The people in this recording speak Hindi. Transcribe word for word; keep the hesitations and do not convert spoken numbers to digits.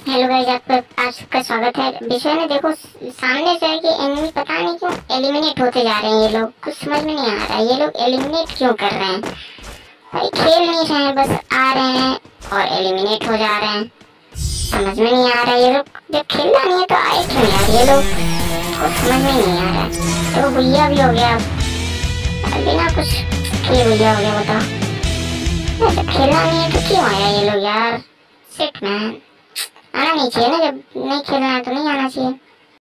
हेलो गाइस, आपका आपका स्वागत है। विषय में देखो, सामने से है कि एनिमी पता नहीं क्यों एलिमिनेट होते जा रहे हैं। ये लोग कुछ समझ में नहीं आ रहा है, ये लोग एलिमिनेट क्यों कर रहे हैं। भाई खेल नहीं रहे हैं, बस आ रहे हैं और एलिमिनेट हो जा रहे हैं। समझ में नहीं आ रहा है ये लोग जब खेलना नहीं है तो आए क्यों यार। ये लोग कुछ समझ में नहीं आ रहा है। तो भैया भी हो गया, बिना कुछ किए भैया हो गया। बताओ, जब खेलना नहीं है तो क्यों आया ये लोग यार। सिट मैन, आना नहीं चाहिए ना, जब नहीं खेलना है तो नहीं आना चाहिए।